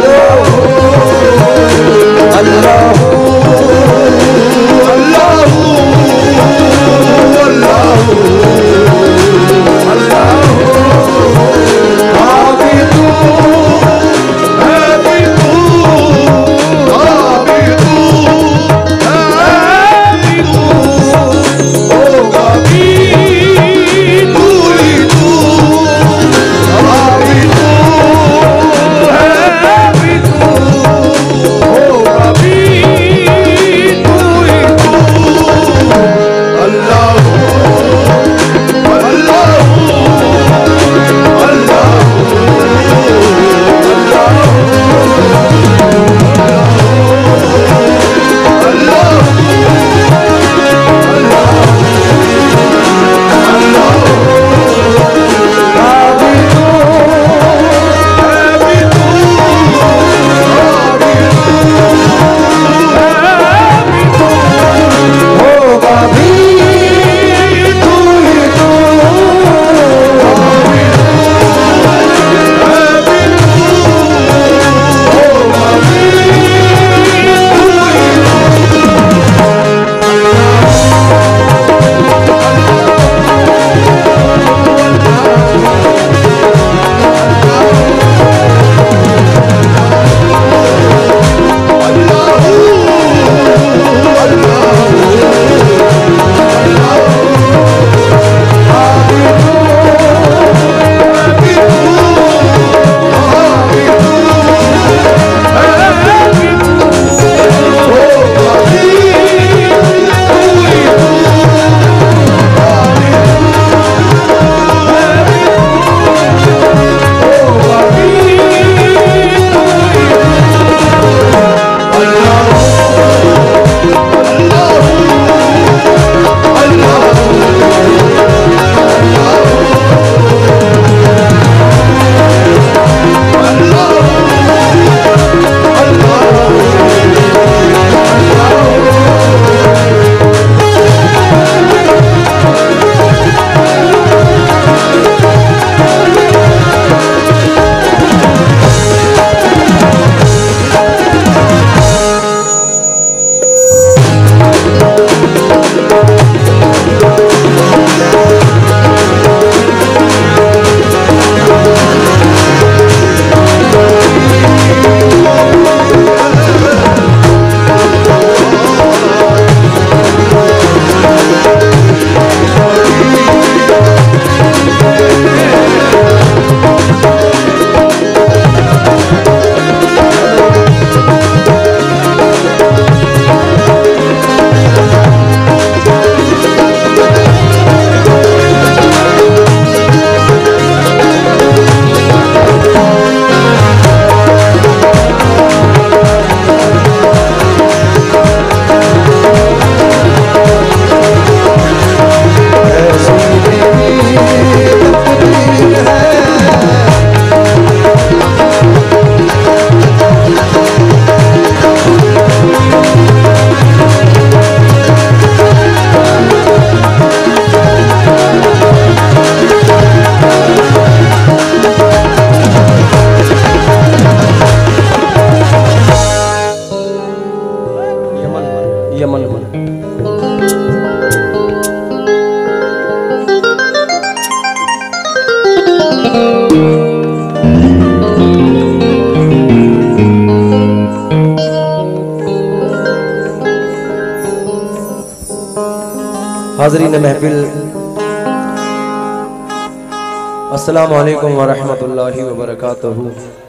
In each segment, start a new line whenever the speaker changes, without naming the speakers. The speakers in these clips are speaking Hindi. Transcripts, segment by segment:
हाज़रीन महफिल, अस्सलामु अलैकुम व रहमतुल्लाहि व बरकातहू।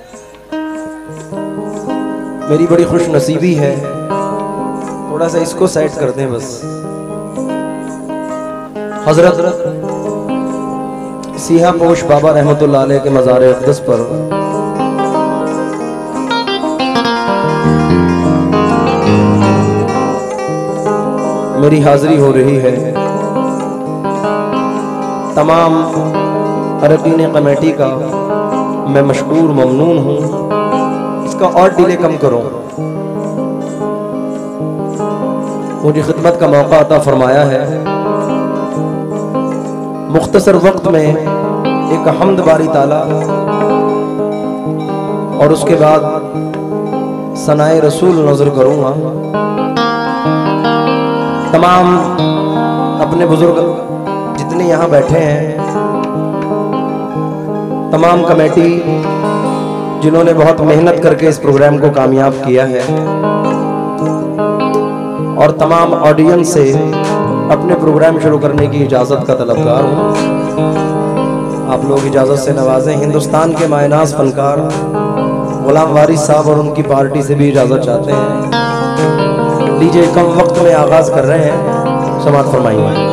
मेरी बड़ी खुश नसीबी है, थोड़ा सा इसको साइड कर दें बस। हजरत सिहा पोश बाबा रहमतुल्लाह अलैह के मज़ार अक़दस पर मेरी हाजिरी हो रही है। तमाम अरकीन कमेटी का मैं मशकूर ममनून हूँ। इसका और डिले कम करो, मुझे खिदमत का मौका अता फरमाया है। मुख्तसर वक्त में एक हम्द बारी ताला और उसके बाद सनाए रसूल नजर करूंगा। तमाम अपने बुजुर्ग जितने यहाँ बैठे हैं, तमाम कमेटी जिन्होंने बहुत मेहनत करके इस प्रोग्राम को कामयाब किया है, और तमाम ऑडियंस से अपने प्रोग्राम शुरू करने की इजाज़त का तलबगार हूँ। आप लोग इजाज़त से नवाजें। हिंदुस्तान के मायनाज फनकार गुलाम वारिस साहब और उनकी पार्टी से भी इजाज़त चाहते हैं। लीजिए, कम वक्त में आगाज़ कर रहे हैं, समाअत फरमाइए।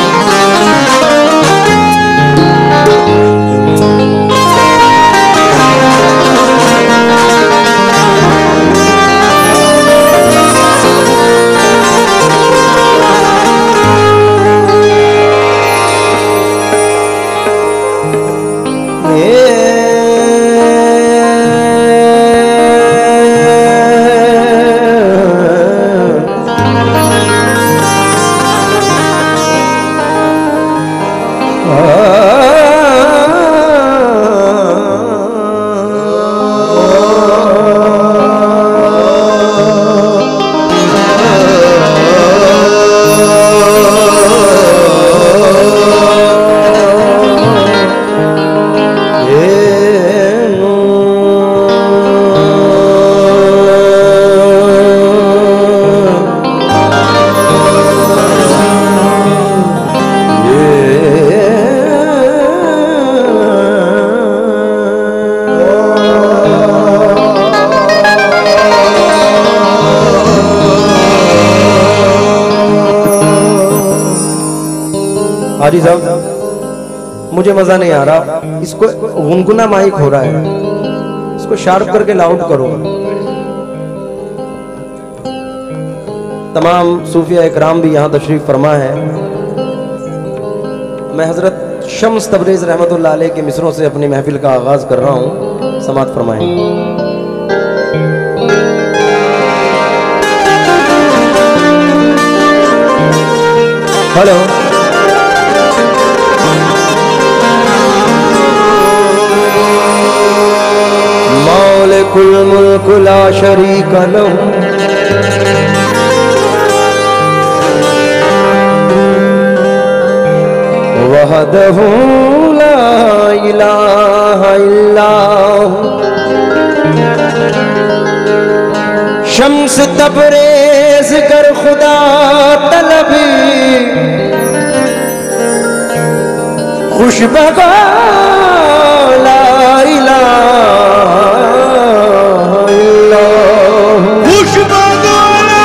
हाजी साहब, मुझे मजा नहीं आ रहा, इसको गुनगुना माइक हो रहा है, इसको शार्प करके लाउड करो। तमाम सूफिया इकराम भी यहाँ तशरीफ फरमा है। मैं हजरत शम्स तबरेज रहमतुल्लाह अलैह के मिसरों से अपनी महफिल का आगाज कर रहा हूँ, समाअत फरमाएं। हेलो। मौलिकुल मुल्क ला शरीक लहू वहदहू ला इलाहा इल्लाहु। शम्स तबरेज कर खुदा तलबी खुशबगा ला इलाहा इल्लाहु। खुशबगा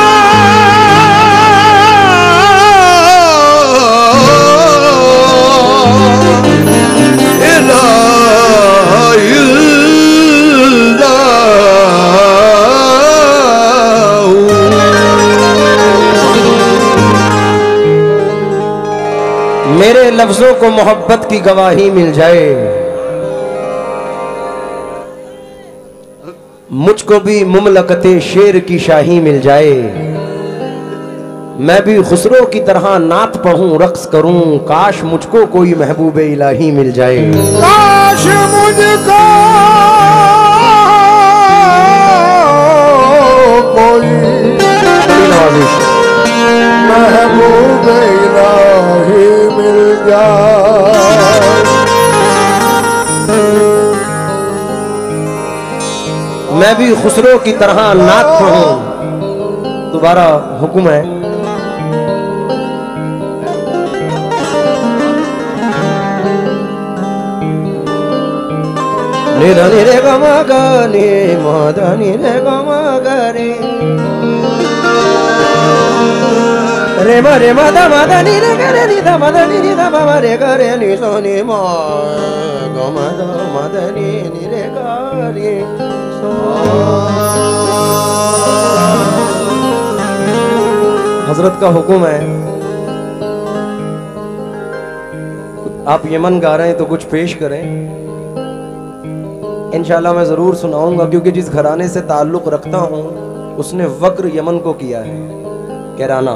इलाहा इल्लाहु। मेरे लफ्जों को मोहब्बत की गवाही मिल जाए, मुझको भी मुमलकते शेर की शाही मिल जाए, मैं भी खुसरो की तरह नात पढ़ूं रक्स करूं, काश मुझको कोई महबूबे इलाही मिल जाए। काश मुझको कोई महबूबे इलाही मिल जाए। मैं भी खुसरो की तरह नात पढ़ूं। दोबारा हुक्म है। निरा निरे गमा गनी मादा निरे गमा गरे रे मरे मादा मादा निरे गरे निदा मादा निदा बाबा रे गरे नि सोनी मा गमा दा मादा निरे गरे। हजरत का हुक्म है, आप यमन गा रहे हैं तो कुछ पेश करें। इंशाल्लाह मैं जरूर सुनाऊंगा, क्योंकि जिस घराने से ताल्लुक रखता हूं उसने वक्र यमन को किया है, कैराना।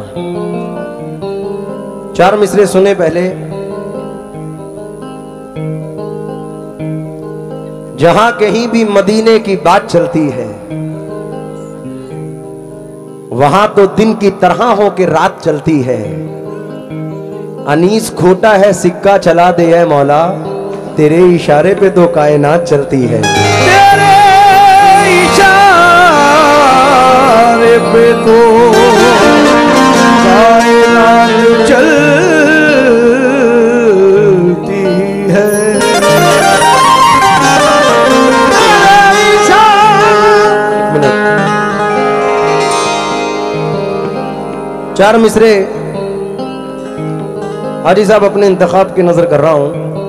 4 मिसरे सुने पहले। जहां कहीं भी मदीने की बात चलती है, वहां तो दिन की तरह हो के रात चलती है। अनीस खोटा है सिक्का चला दे है मौला, तेरे इशारे पे तो कायनात चलती है।
तेरे इशारे पे तो कायनात चलती है।
4 मिसरे हाजी साहब अपने इंतखाब की नजर कर रहा हूं।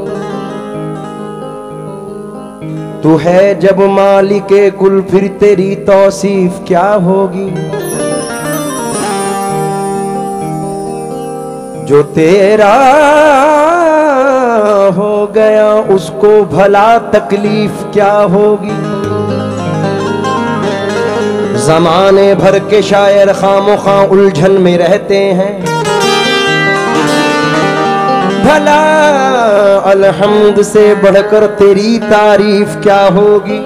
तू है जब मालिके कुल फिर तेरी तौसीफ क्या होगी। जो तेरा हो गया उसको भला तकलीफ क्या होगी। जमाने भर के शायर खामोखा उलझन में रहते हैं, भला अलहम्द से बढ़कर तेरी तारीफ क्या होगी।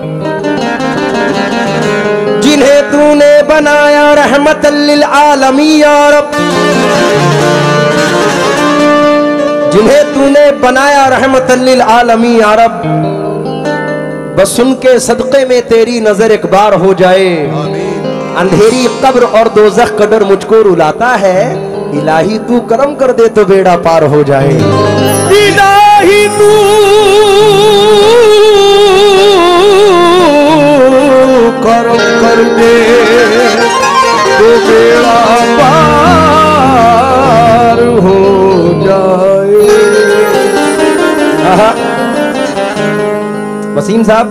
जिन्हें तूने बनाया रहमतल लिल आलमीन या रब, जिन्हें तूने बनाया रहमतल लिल आलमीन या रब, बस उनके सदक़े में तेरी नजर एक बार हो जाए। अंधेरी कब्र और दोज़ख का डर मुझको रुलाता है। इलाही तू करम कर दे तो बेड़ा पार हो जाए।
इलाही तू करम कर दे तो बेड़ा पार हो जाए।
वसीम साहब,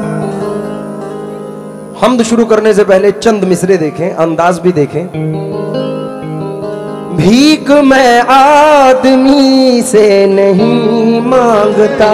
हम्द शुरू करने से पहले चंद मिसरे देखें, अंदाज भी देखें। भीख मैं आदमी से नहीं मांगता,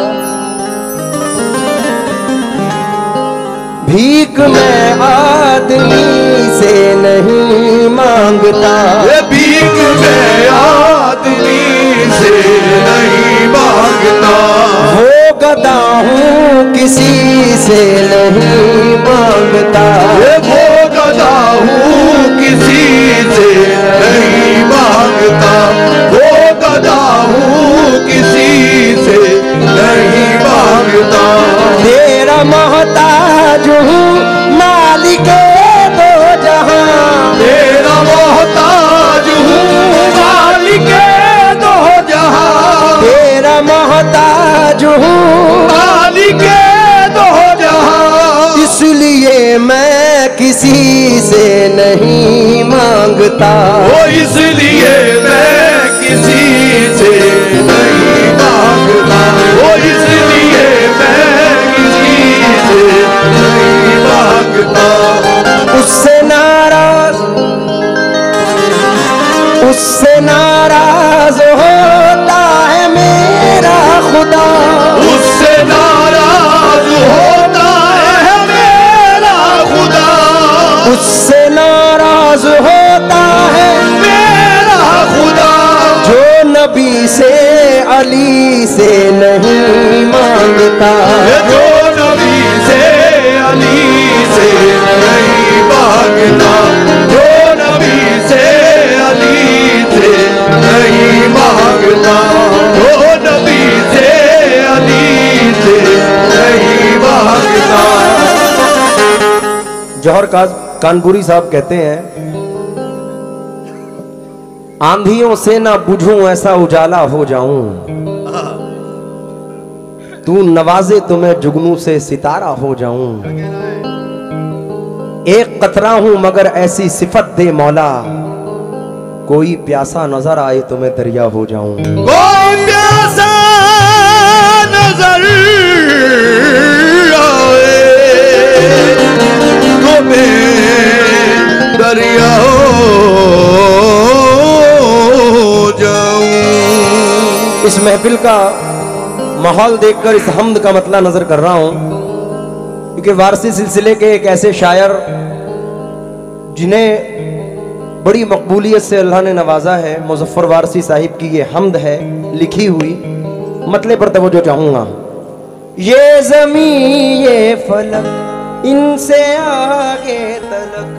भीख मैं आदमी से नहीं मांगता।
भीख मैं आदमी से नहीं मांगता।
वो गदा हूँ किसी से नहीं मांगता।
वो गदा हूँ किसी से नहीं मांगता। वो गदा हूँ किसी से नहीं मांगता।
तेरा मोहताज हूँ मालिके दो जहां,
तेरा मोहताज हूँ मालिके दो जहां।
तेरा मोहताज हूँ
मालिके दो जहां।
इसलिए मैं किसी से नहीं मांगता।
वो इसलिए मैं किसी से नहीं मांगता। वो इसलिए मैं किसी से नहीं मांगता।
उससे नाराज होता है मेरा खुदा।
उससे नाराज होता है मेरा खुदा।
उससे नाराज होता है
मेरा खुदा।
जो नबी से अली से नहीं मांगता।
जो नबी से अली से नहीं मांगता। जो नबी से अली से नहीं मांगता। जो नबी से अली से नहीं मांगता।
जौहर कानपुरी साहब कहते हैं, आंधियों से ना बुझूं ऐसा उजाला हो जाऊं, तू नवाजे तो मैं जुगनू से सितारा हो जाऊं। एक कतरा हूं मगर ऐसी सिफत दे मौला, कोई प्यासा नजर आए तो मैं दरिया हो जाऊं।
कोई प्यासा नजर आए तो मैं दरिया हो जाऊं।
इस महफिल का माहौल देखकर इस हम्द का मतला नजर कर रहा हूं, क्योंकि वारसी सिलसिले के एक ऐसे शायर जिन्हें बड़ी मकबूलियत से अल्लाह ने नवाजा है, मुज़फ़्फ़र वारसी साहिब की ये हम्द है लिखी हुई। मतले पर तवज्जो चाहूंगा। ये जमी ये फलक इनसे आगे तलक।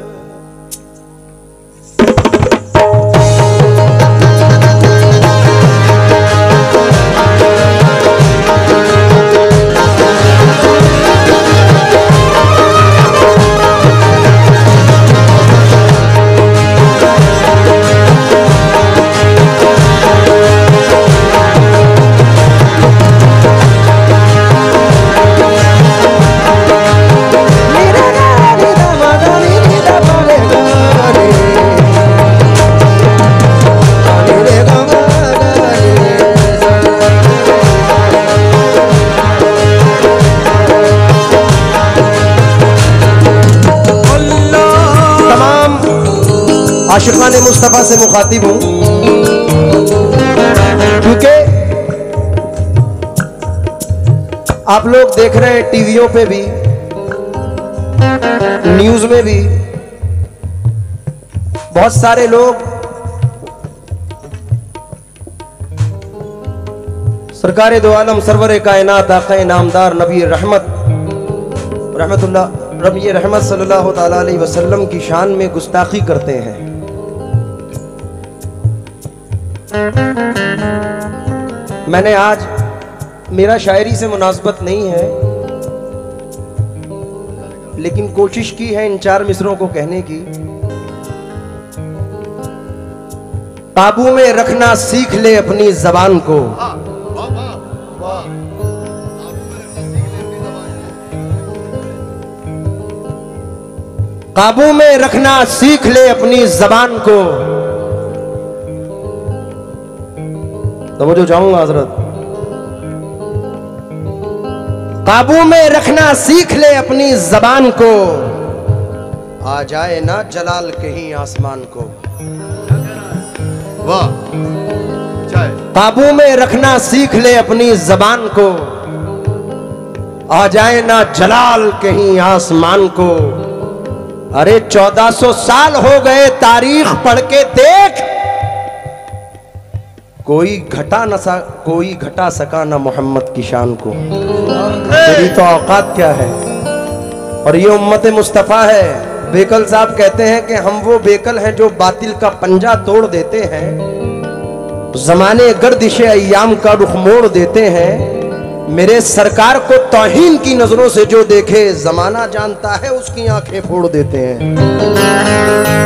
आशिकाने मुस्तफा से मुखातिब हूं, क्योंकि आप लोग देख रहे हैं टीवियों पे भी, न्यूज में भी बहुत सारे लोग सरकारे दो आलम सरवर कायनात आक़ाए नामदार नबी रहमत सल्लल्लाहु ताला अलैहि वसल्लम की शान में गुस्ताखी करते हैं। मैंने आज, मेरा शायरी से मुनासबत नहीं है, लेकिन कोशिश की है इन 4 मिसरों को कहने की। काबू में रखना सीख ले अपनी जबान को, काबू में रखना सीख ले अपनी जबान को। तो वो जो जाऊंगा हजरत, काबू में रखना सीख ले अपनी जबान को, आ जाए ना जलाल कहीं आसमान को।
वाह,
काबू में रखना सीख ले अपनी जबान को, आ जाए ना जलाल कहीं आसमान को। अरे 1400 साल हो गए तारीख पढ़ के देख, कोई घटा सका ना मोहम्मद की शान को। तेरी तो औकात क्या है। और ये उम्मत मुस्तफ़ा है। बेकल साहब कहते हैं कि हम वो बेकल हैं जो बातिल का पंजा तोड़ देते हैं, जमाने गर्दिशे अय्याम का रुख मोड़ देते हैं। मेरे सरकार को तौहीन की नजरों से जो देखे, जमाना जानता है उसकी आंखें फोड़ देते हैं।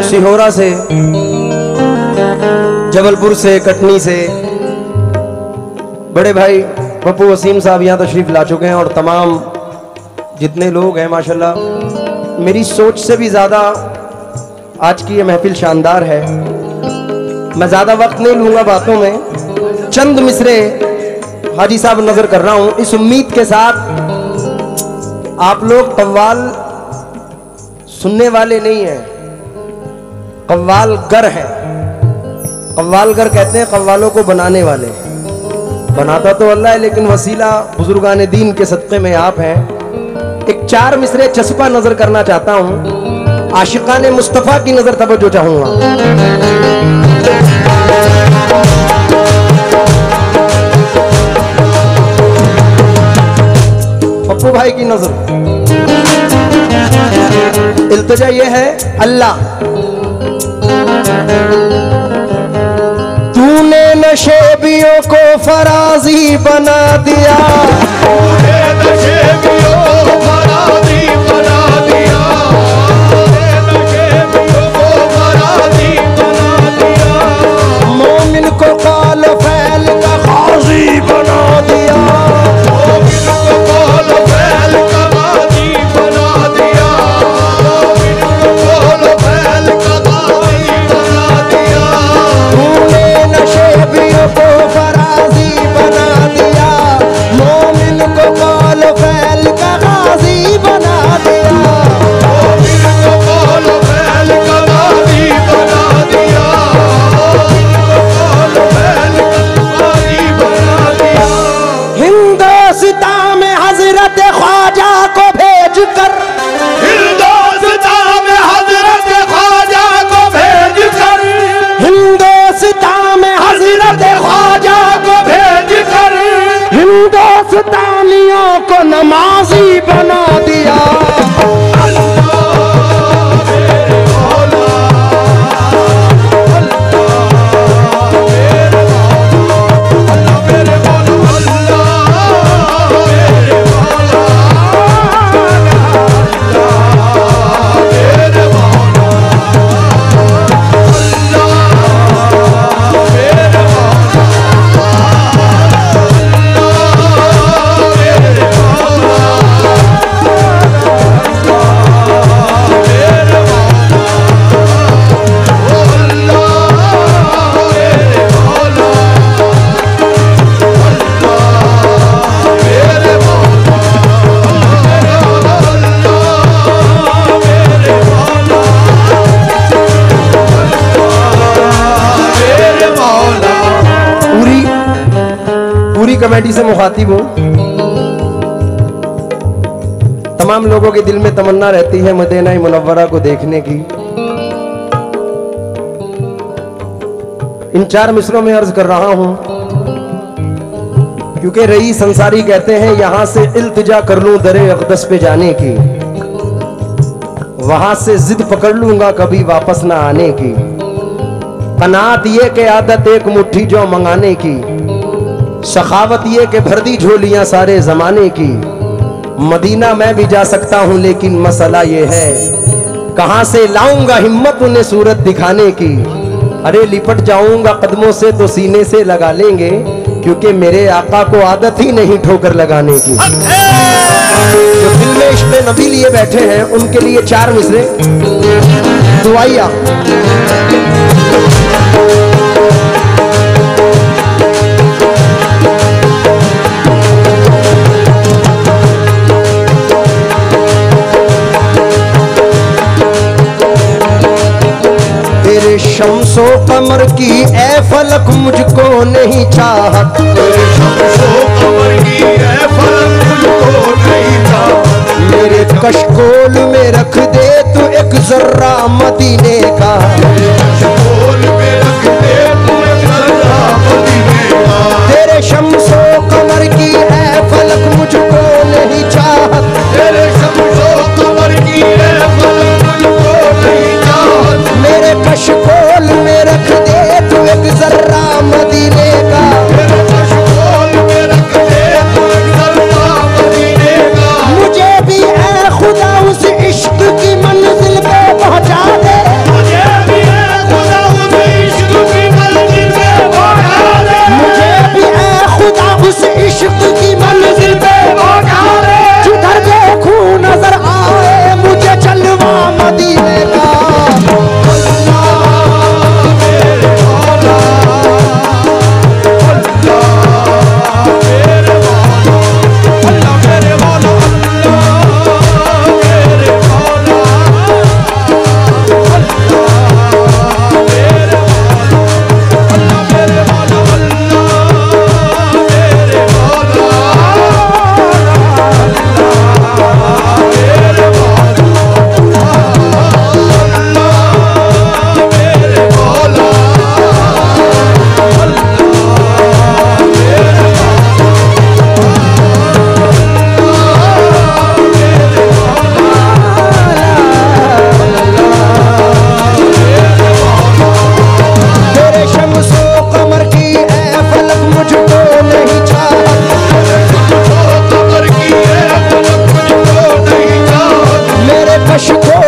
सिहोरा से, जबलपुर से, कटनी से बड़े भाई पप्पू वसीम साहब यहाँ तशरीफ ला चुके हैं और तमाम जितने लोग हैं माशाल्लाह, मेरी सोच से भी ज़्यादा आज की ये महफिल शानदार है। मैं ज़्यादा वक्त नहीं लूँगा बातों में, चंद मिसरे हाजी साहब नजर कर रहा हूँ इस उम्मीद के साथ आप लोग कव्वाल सुनने वाले नहीं हैं, कव्वाल गर है। कव्वाल गर कहते हैं कव्वालों को बनाने वाले, बनाता तो अल्लाह है लेकिन वसीला बुजुर्गान दीन के सदक़े में आप हैं। एक 4 मिसरे चस्पा नजर करना चाहता हूँ, आशिकाने मुस्तफ़ा की नजर तवज्जो चाहूंगा। पप्पू भाई की नजर, इल्तिजा ये है, अल्लाह तूने नशेबियों को फराजी बना दिया,
तूने नशेबियों को फराजी बना दिया, तूने नशेबियों को फराजी बना दिया,
मोमिन को काल फैल का गाजी बना दिया,
मोमिन को काल फैल का गाजी बना दिया, मोमिन को काल फैल का गाजी बना दिया,
तूने नशेबियों को फराजी बना दिया, मोमिन को काल फैल का गाजी बना दिया,
मोमिन को काल फैल का गाजी बना दिया, मोमिन को काल फैल का गाजी बना दिया।
हिंदुस्तान में हजरत ख्वाजा को भेज कर,
हिंदुस्तान में हजरत ख्वाजा को भेज कर,
हिंदुस्तान में हजरत ख्वाजा को
भेज कर,
हिंदुस्तानियों को नमाजी बना दिया, पूरी कमेटी से मुखातिब हूं। तमाम लोगों के दिल में तमन्ना रहती है मदीना मुनव्वरा को देखने की। इन 4 मिसरों में अर्ज कर रहा हूं क्योंकि रईस अंसारी कहते हैं यहां से इल्तिजा कर लूं दरे अक़दस पे जाने की, वहां से जिद पकड़ लूंगा कभी वापस ना आने की, कनात ये के आदत एक मुट्ठी जो मंगाने की, सखावत ये के भर दी झोलियां सारे जमाने की, मदीना मैं भी जा सकता हूं लेकिन मसला ये है कहां से लाऊंगा हिम्मत उन्हें सूरत दिखाने की, अरे लिपट जाऊंगा कदमों से तो सीने से लगा लेंगे क्योंकि मेरे आका को आदत ही नहीं ठोकर लगाने की। जो दिल में इश्क़ नबी लिए बैठे हैं उनके लिए 4 मिसरे दुआइया। तेरे शम्सो कमर की ए फलक मुझको नहीं चाहत,
तेरे शम्सो कमर की ए फलक मुझको नहीं चाहत,
मेरे कशकोल में रख दे तू एक जर्रा मदीने का,
तेरे कशकोल में रख दे तू एक जर्रा मदीने का,
तेरे शम्सो कमर की ए फलक मुझको नहीं चाहत,
तेरे शम्सो कमर की ए फलक मुझको नहीं चाहत,
मेरे कशकोल में रख दे तू एक जर्रा मदीने का,
तेरे कशकोल में रख दे तू एक जर्रा मदीने का,
मुझे भी ए खुदा उस इश्क की मंजिल पे पहुंचा दे,
मुझे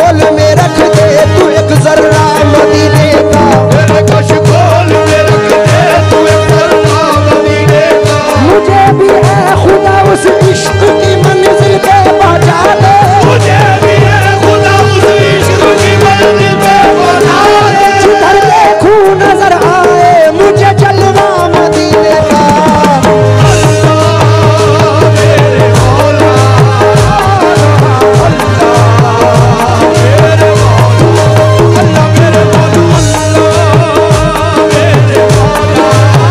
खोल में रख दे तू एक जर्रा मदीने का,
मेरे कश खोल में रख दे तू एक जर्रा मदीने का।
मुझे भी है खुदा उस इश्क की मंजिल पे पहुंचा दे,
मुझे भी है खुदा उस इश्क की मंजिल पे पहुंचा दे।
जिधर देखूं नजर आए मुझे जलवा मदीने का।
अल्लाह मेरे मौला, अल्लाह मेरे मौला, अल्लाह मेरे मौला, अल्लाह मेरे मौला,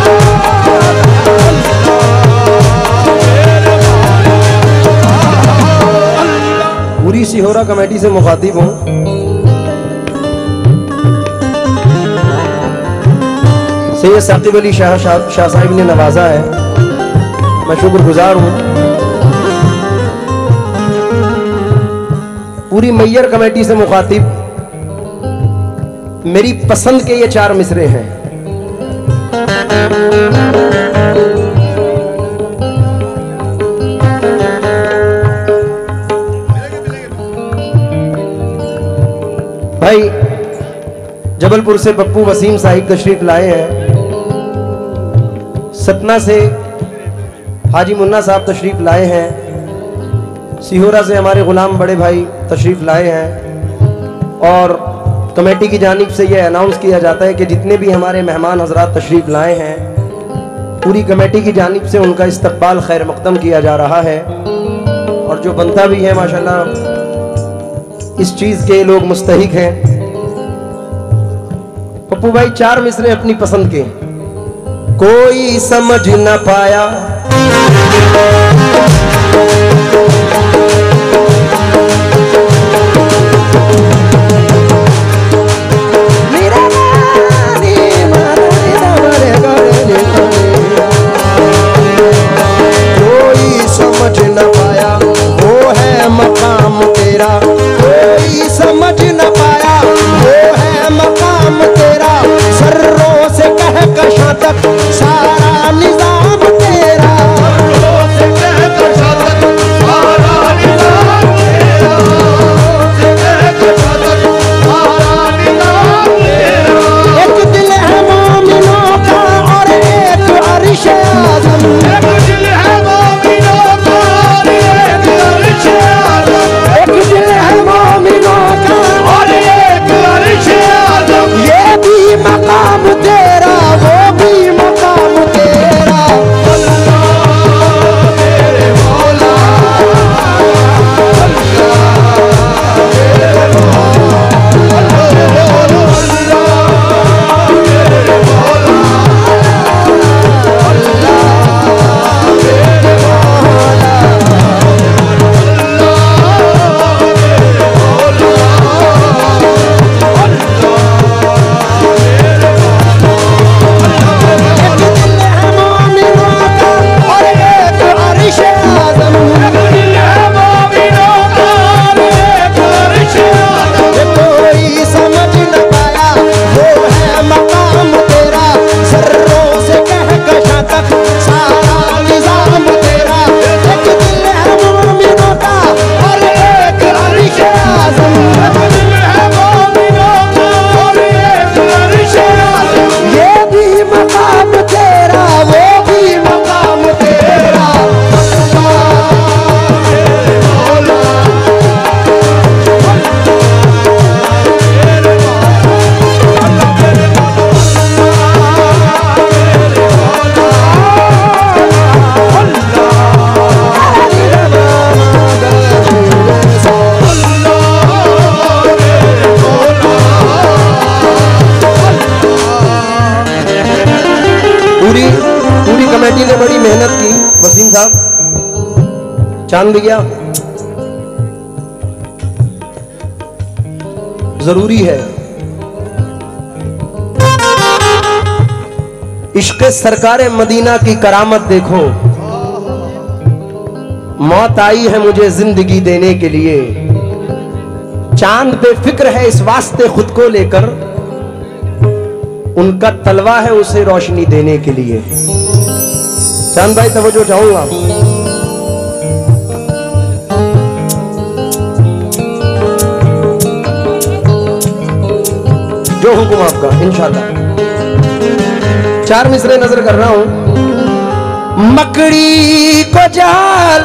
पूरी सिहोरा कमेटी से मुखातिब हूँ। सैयद साकिब अली शाह साहिब ने नवाजा है, मैं शुक्रगुजार हूँ। पूरी मैयर कमेटी से मुखातिब मेरी पसंद के ये 4 मिसरे हैं। भाई जबलपुर से पप्पू वसीम साहिब तशरीफ लाए हैं, सतना से हाजी मुन्ना साहब तशरीफ लाए हैं, सिहोरा से हमारे गुलाम बड़े भाई तशरीफ लाए हैं। और कमेटी की जानिब से यह अनाउंस किया जाता है कि जितने भी हमारे मेहमान हजरात तशरीफ लाए हैं, पूरी कमेटी की जानिब से उनका इस्तकबाल खैर मकदम किया जा रहा है। और जो बनता भी है माशाल्लाह, इस चीज के लोग मुस्तहिक हैं। पप्पू भाई 4 मिसरे अपनी पसंद के। कोई समझ न पाया कोई समझ न पाया वो है मकाम तेरा, कोई समझ न पाया वो है मकाम तेरा, सर्रों से कह कशा तक सारा निजाम तेरा,
सर्रों से कह कशा तक सारा निजाम तेरा, से कह कशा तक सारा निजाम तेरा।
एक दिल है मोमिनों का और एक अर्श आज़म,
एक दिल है मोमिनों का और एक अर्श आज़म,
एक दिल है मोमिनों का
और एक अर्श आज़म।
ये भी मकाम तेरा वो भी मकाम तेरा।
अल्लाह मेरे मौला, अल्लाह मेरे मौला, अल्लाह मेरे मौला,
एक दिल है मोमिनों का और एक अर्श आज़म,
एक दिल है मोमिनों का और एक अर्श आज़म।
कोई समझ न पाया वो है मकाम तेरा, सर्रों से कह कशा तक सारा निजाम तेरा। एक दिल है मोमिनों का और एक अर्श आज़म,
एक दिल है मोमिनों का और एक अर्श आज़म।
ये भी मकाम तेरा वो भी मकाम तेरा। पूरी पूरी कमेटी ने बड़ी मेहनत की। वसीम साहब चांद दिया जरूरी है। इश्क़ सरकारे मदीना की करामत देखो, मौत आई है मुझे जिंदगी देने के लिए, चांद पे फिक्र है इस वास्ते खुद को लेकर, उनका तलवा है उसे रोशनी देने के लिए। चांद भाई तवज्जो चाहूंगा। जो हुक्म आपका इंशाल्लाह। 4 मिसरे नजर कर रहा हूं। मकड़ी को जाल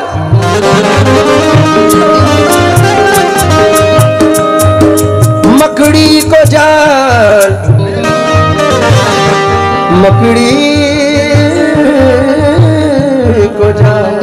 मकड़ी को जाल मकड़ी को जाल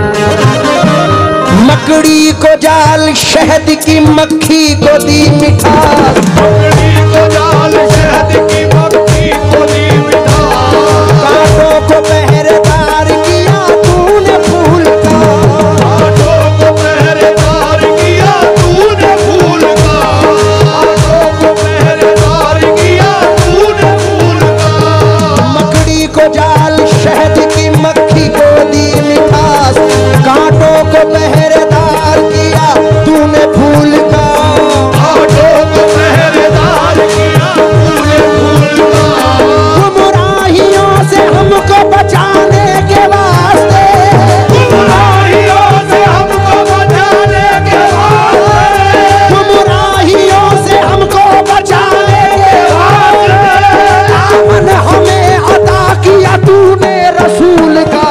मकड़ी को जाल शहद की मक्खी को दी मिठास
मकड़ी को जाल शहद की मक्खी को दी मिठास
कांटों को पहरेदार किया तूने फूल का
कांटों को पहरेदार किया तूने फूल का कांटों को पहरेदार किया तूने फूल का
मकड़ी को जाल शहद की मक्खी को दी मिठास कांटों को पहरेदार किया तूने फूल का
कांटों को पहरेदार किया तूने फूल का
गुमराहियों से हमको बचाने के वास्ते
गुमराहियों से हमको बचाने के वास्ते
गुमराहियों से हमको बचाने के वास्ते दामन हमें अता किया तूने रसूल का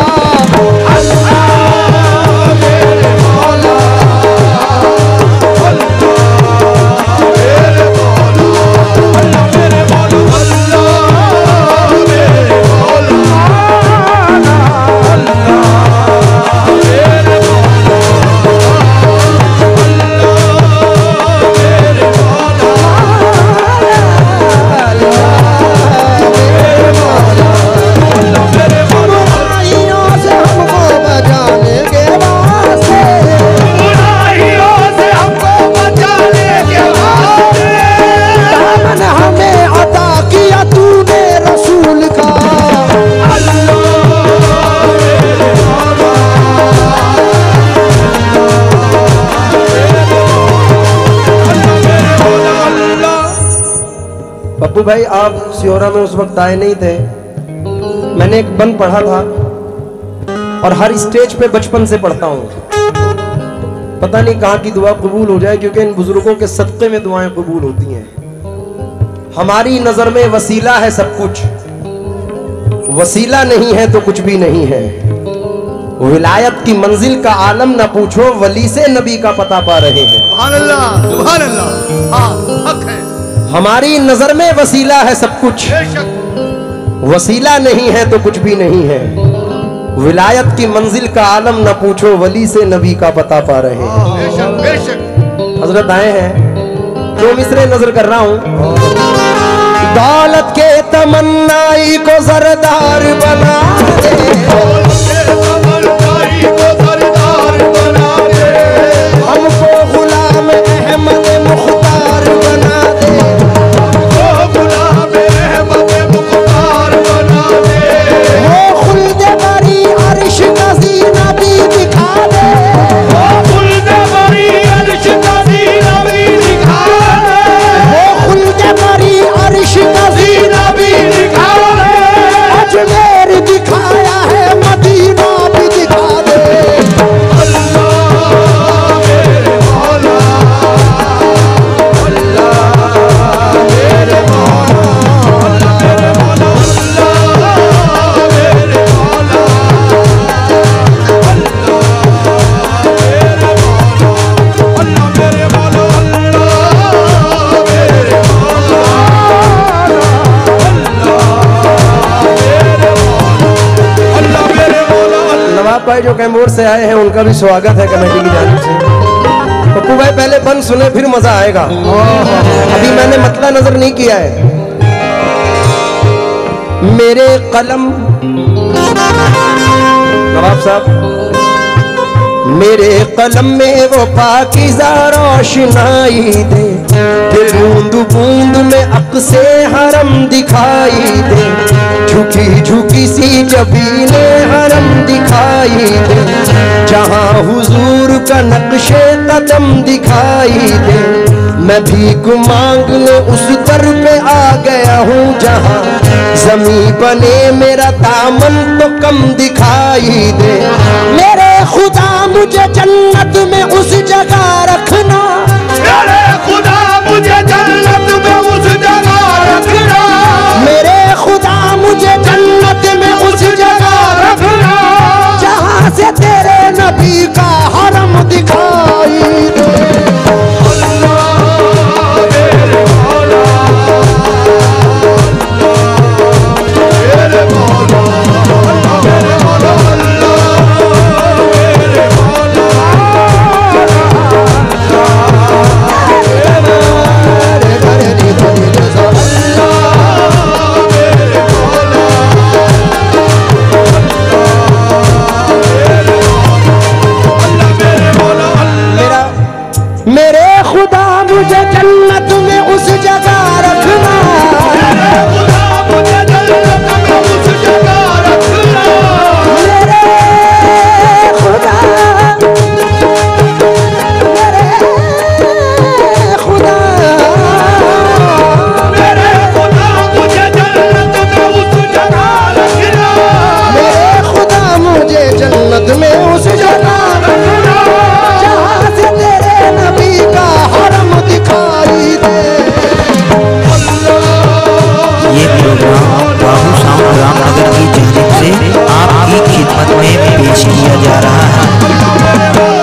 पप्पू भाई आप सियोरा में उस वक्त आए नहीं थे। मैंने एक बंद पढ़ा था और हर स्टेज पे बचपन से पढ़ता हूँ। पता नहीं कहाँ की दुआ कबूल हो जाए, क्योंकि इन बुजुर्गों के सदक़े में दुआएं कबूल होती हैं। हमारी नजर में वसीला है सब कुछ, वसीला नहीं है तो कुछ भी नहीं है। विलायत की मंजिल का आलम न पूछो, वली से नबी का पता पा रहे हैं।
सुभान अल्लाह, सुभान अल्लाह। हाँ, हक है।
हमारी नजर में वसीला है सब कुछ,
बेशक
वसीला नहीं है तो कुछ भी नहीं है। विलायत की मंजिल का आलम न पूछो, वली से नबी का पता पा रहे हैं।
बेशक बेशक।
हजरत आए हैं, 2 मिसरे नजर कर रहा हूं। दौलत के तमन्नाई को जरदार बना दे,
तमन्नाई को सरदार बना दे,
हमको गुलाम अहमद मुख्तार बना दे,
हमको गुलाम अहमद मुख्तार बना दे,
वो खुल्द बरी अर्श का सीना भी दिखा दे,
वो खुल्द बरी अर्श का सीना भी दिखा दे,
वो खुल्द बरी अर्श का
सीना भी दिखा दे,
अजमेर दिखाया है मदीना भी दिखा दे। नवाब भाई जो कैमूर से आए हैं उनका भी स्वागत है कमेटी की जानिब से। पप्पू भाई पहले बंद सुने फिर मजा आएगा, अभी मैंने मतला नजर नहीं किया है। मेरे कलम नवाब साहब, मेरे कलम में वो पाकीज़ा रोशनाई दे, फिर बूंद बूंद में अक्से हरम दिखाई दे, झुकी झुकी सी जबीने हरम दिखाई दे, जहां हुजूर का नक्शे कदम दिखाई दे। मैं भीख मांगने उस दर पे आ गया हूँ जहां जमी बने मेरा दामन तो कम दिखाई दे। मेरे खुदा मुझे जन्नत में उस जगह रखना